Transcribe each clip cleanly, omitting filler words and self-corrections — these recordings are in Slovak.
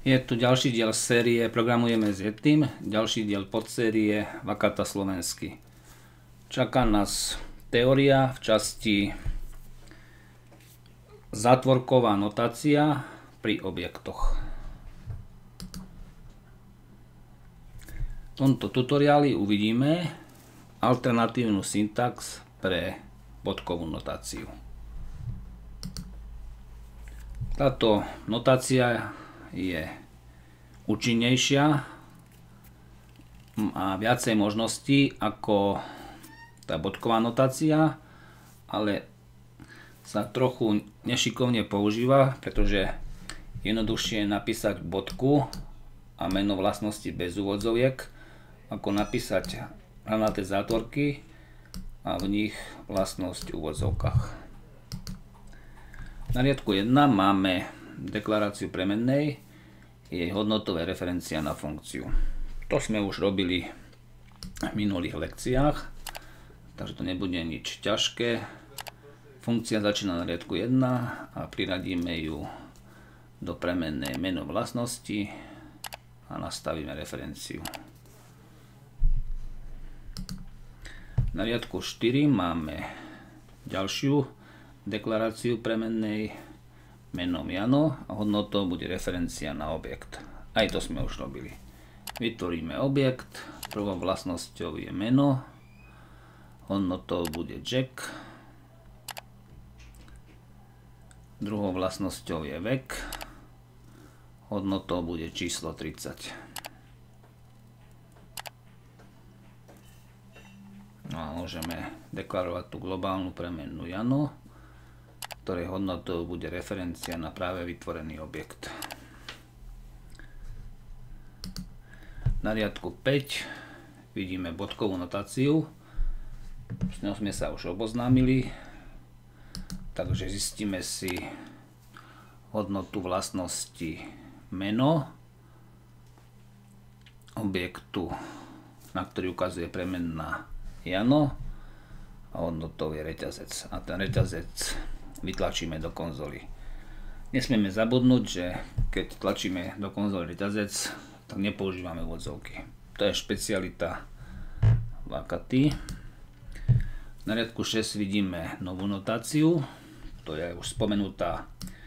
Je tu ďalší diel série Programujeme s Yetim, ďalší diel podsérie Vakata slovensky. Čaká nás teória v časti zátvorková notácia pri objektoch. V tomto tutoriáli uvidíme alternatívnu syntax pre bodkovú notáciu. Táto notácia je účinnejšia, má viacej možností ako tá bodková notácia, ale sa trochu nešikovne používa, pretože jednoduchšie je napísať bodku a meno vlastnosti bez úvodzoviek, ako napísať hranaté zátvorky a v nich vlastnosť v úvodzovkách. Na riadku 1 máme deklaráciu premennej, jej hodnotové referencia na funkciu. To sme už robili v minulých lekciách, takže to nebude nič ťažké. Funkcia začína na riadku 1 a priradíme ju do premennej meno vlastnosti a nastavíme referenciu. Na riadku 4 máme ďalšiu deklaráciu premennej menom Jano a hodnotou bude referencia na objekt. Aj to sme už robili. Vytvoríme objekt, prvou vlastnosťou je meno, hodnotou bude Jack, druhou vlastnosťou je vek, hodnotou bude číslo 30. No a môžeme deklarovať tú globálnu premennú Jano, ktorej hodnotou bude referencia na práve vytvorený objekt. Na riadku 5 vidíme bodkovú notáciu, s ňou sme sa už oboznámili, takže zistíme si hodnotu vlastnosti meno objektu, na ktorý ukazuje premenná Jano a hodnotou je reťazec. A ten reťazec vytlačíme do konzoly. Nesmieme zabudnúť, že keď tlačíme do konzoly reťazec, tak nepoužívame úvodzovky. To je špecialita Vakaty. Na riadku 6 vidíme novú notáciu. To je už spomenutá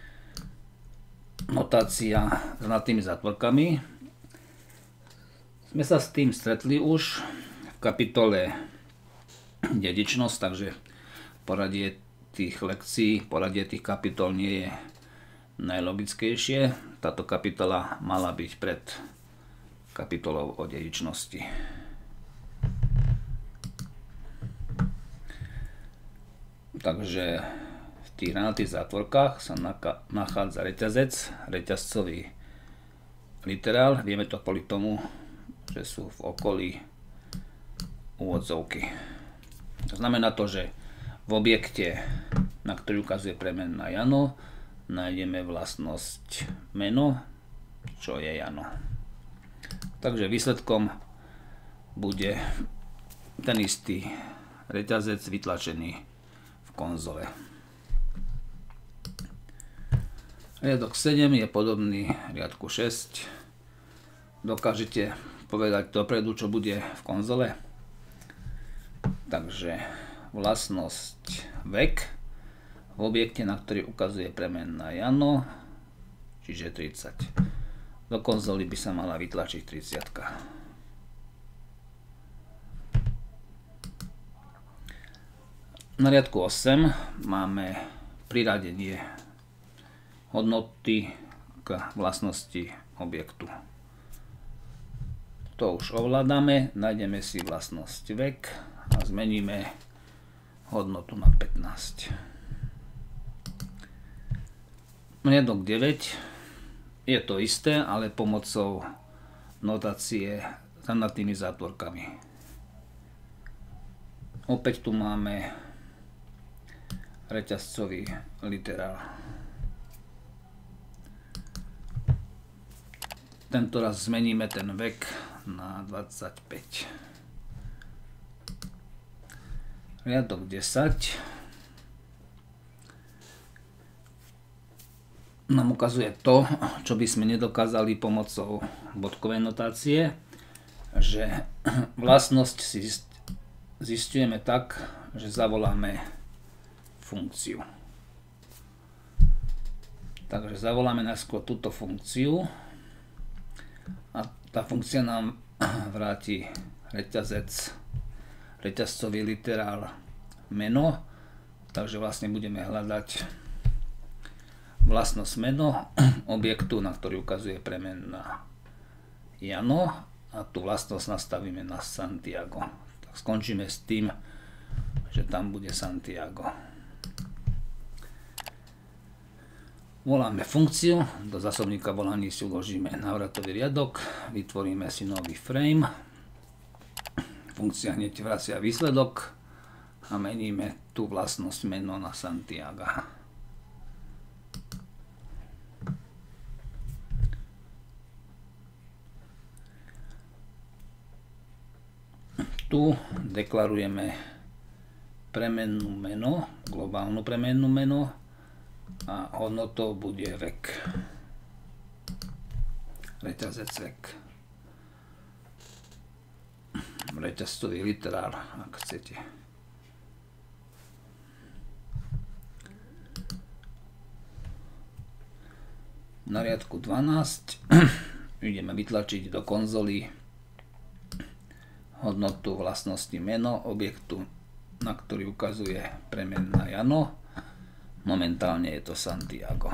notácia s hrnatými zátvorkami. Sme sa s tým stretli už v kapitole dedičnosť, takže poradie tých lekcií, poradie tých kapitol nie je najlogickejšie. Táto kapitola mala byť pred kapitolou o dedičnosti. Takže v tých hranatých zátvorkách sa nachádza reťazec, reťazcový literál. Vieme to kvôli tomu, že sú v okolí úvodzovky. To znamená to, že v objekte, na ktorý ukazuje premenná Jano, nájdeme vlastnosť meno, čo je Jano. Takže výsledkom bude ten istý reťazec vytlačený v konzole. Riadok 7 je podobný riadku 6. Dokážete povedať dopredu, čo bude v konzole? Takže vlastnosť vek v objekte, na ktorý ukazuje premenná Jano, čiže 30. Do konzoly by sa mala vytlačiť 30. Na riadku 8 máme priradenie hodnoty k vlastnosti objektu. To už ovládame, nájdeme si vlastnosť vek a zmeníme hodnotu na 15. Riadok 9 je to isté, ale pomocou notácie s hrnatými zátvorkami. Opäť tu máme reťazcový literál. Tento raz zmeníme ten vek na 25. Riadok 10 nám ukazuje to, čo by sme nedokázali pomocou bodkovej notácie, že vlastnosť si zisťujeme tak, že zavoláme funkciu. Takže zavoláme najskôr túto funkciu a tá funkcia nám vráti reťazcový literál meno, takže vlastne budeme hľadať vlastnosť meno objektu, na ktorý ukazuje premenná Jano, a tú vlastnosť nastavíme na Santiago. Tak skončíme s tým, že tam bude Santiago. Voláme funkciu, do zásobníka volaní si uložíme návratový riadok, vytvoríme si nový frame, funkcia hneď vracia výsledok a meníme tú vlastnosť meno na Santiago. Tu deklarujeme premennú meno, globálnu premennú meno, a hodnotou bude vek. Reťazec vek. Reťazcový literál, ak chcete. Na riadku 12 ideme vytlačiť do konzoly hodnotu vlastnosti meno objektu, na ktorý ukazuje premenná Jano. Momentálne je to Santiago.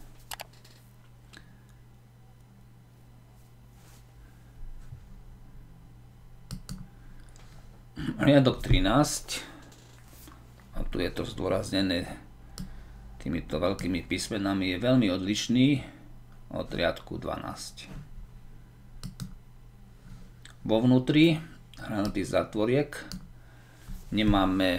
Riadok 13, a tu je to zdôraznené týmito veľkými písmenami, je veľmi odlišný od riadku 12. Vo vnútri hranatý zátvoriek nemáme,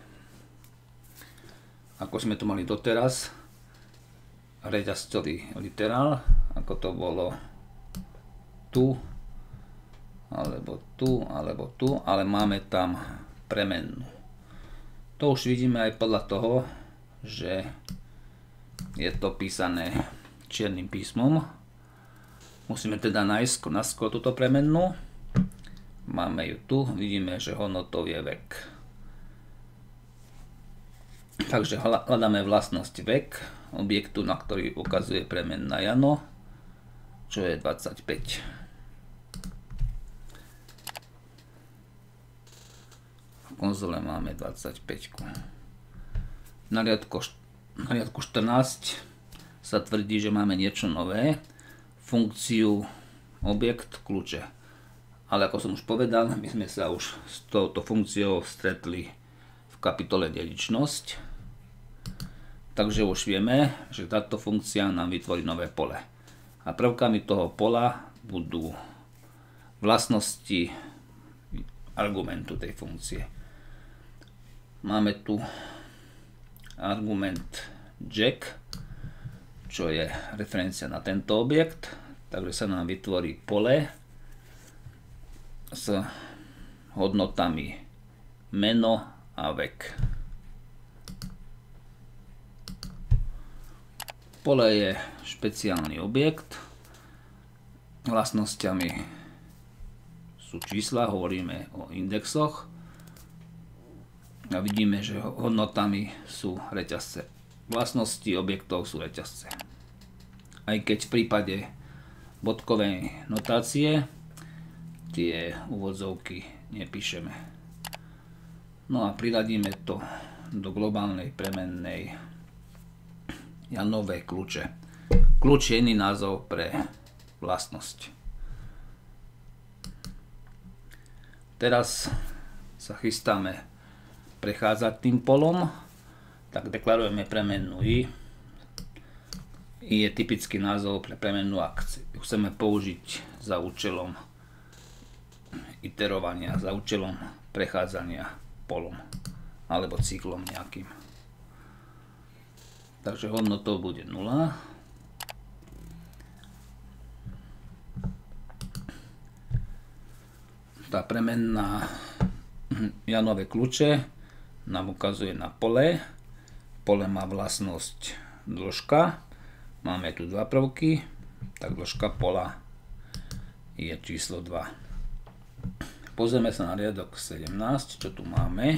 ako sme to mali doteraz, reťazcový literál, ako to bolo tu, alebo tu, alebo tu, ale máme tam premennú. To už vidíme aj podľa toho, že je to písané čiernym písmom. Musíme teda nájsť naskôr túto premennú. Máme ju tu, vidíme, že hodnotou je vek. Takže hľadáme vlastnosť vek objektu, na ktorý ukazuje premenná Jano, čo je 25. V konzole máme 25. Na riadku 14 sa tvrdí, že máme niečo nové, funkciu objekt kľúče. Ale ako som už povedal, my sme sa už s touto funkciou stretli v kapitole dedičnosť. Takže už vieme, že táto funkcia nám vytvorí nové pole. A prvkami toho pola budú vlastnosti argumentu tej funkcie. Máme tu argument Jack, čo je referencia na tento objekt. Takže sa nám vytvorí pole s hodnotami meno a vek. Pole je špeciálny objekt. Vlastnosťami sú čísla, hovoríme o indexoch. A vidíme, že hodnotami sú reťazce. Vlastnosti objektov sú reťazce. Aj keď v prípade bodkovej notácie tie úvodzovky nepíšeme. No a priradíme to do globálnej premennej Janové kľúče. Kľúč je iný názov pre vlastnosť. Teraz sa chystáme prechádzať tým polom, tak deklarujeme premennú I. I je typický názov pre premennú akciu. Chceme použiť za účelom iterovania, za účelom prechádzania polom alebo cyklom nejakým. Takže hodnotou bude 0. Tá premenná Janové kľúče nám ukazuje na pole. Pole má vlastnosť dĺžka. máme tu dva prvky, tak dĺžka pola je číslo 2. Pozrieme sa na riadok 17, čo tu máme.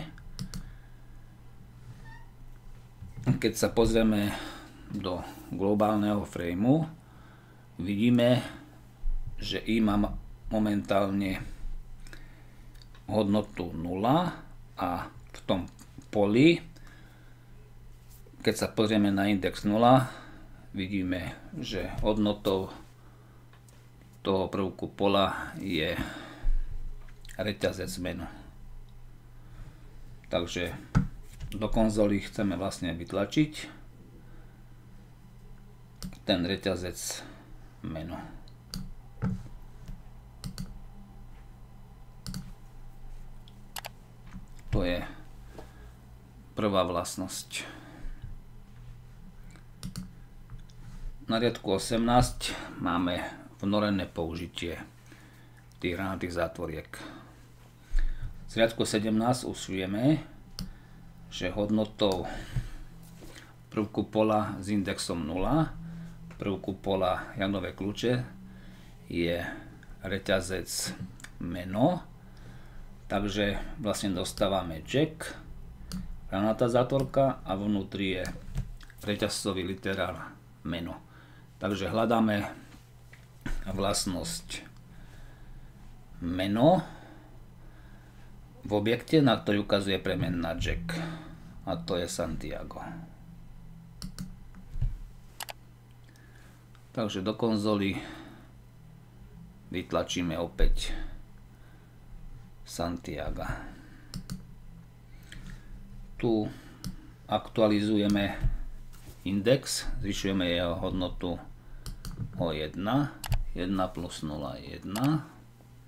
Keď sa pozrieme do globálneho frameu, vidíme, že I má momentálne hodnotu 0 a v tom poli, keď sa pozrieme na index 0, vidíme, že hodnotou toho prvku pola je reťazec meno. Takže do konzoly chceme vlastne vytlačiť ten reťazec meno. To je prvá vlastnosť. Na riadku 18 máme vnorené použitie tých hranatých zátvoriek. Z riadku 17 už vieme, že hodnotou prvku pola s indexom 0, prvku pola Janové kľúče, je reťazec meno. Takže vlastne dostávame jack, hranatá zátvorka a vnútri je reťazcový literál meno. Takže hľadáme vlastnosť meno v objekte, na ktorý ukazuje premenná jack, a to je Santiago. Takže do konzoly vytlačíme opäť Santiago. Tu aktualizujeme index, zvyšujeme jeho hodnotu o 1, 1 plus 0 je 1.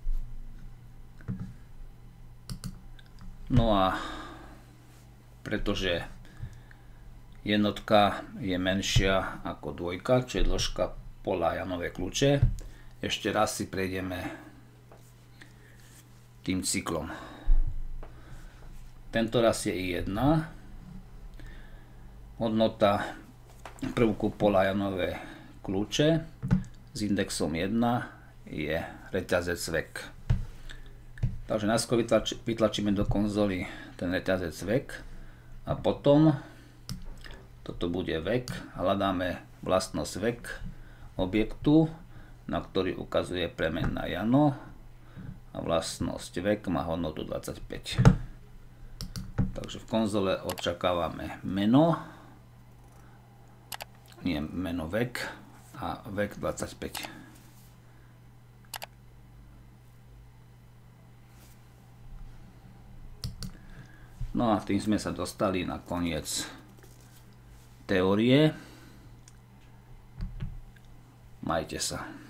No a pretože jednotka je menšia ako dvojka, čo je dĺžka pola Janové kľúče, ešte raz si prejdeme tým cyklom. Tento raz je I1, hodnota prvku pola Janové kľúče s indexom 1 je reťazec vek. Takže najskôr vytlačíme do konzoly ten reťazec vek a potom toto bude vek, hľadáme vlastnosť vek objektu, na ktorý ukazuje premenná Jano, a vlastnosť vek má hodnotu 25. Takže v konzole očakávame meno, nie meno vek, a vek 25. No a tým sme sa dostali na koniec teórie. Majte sa.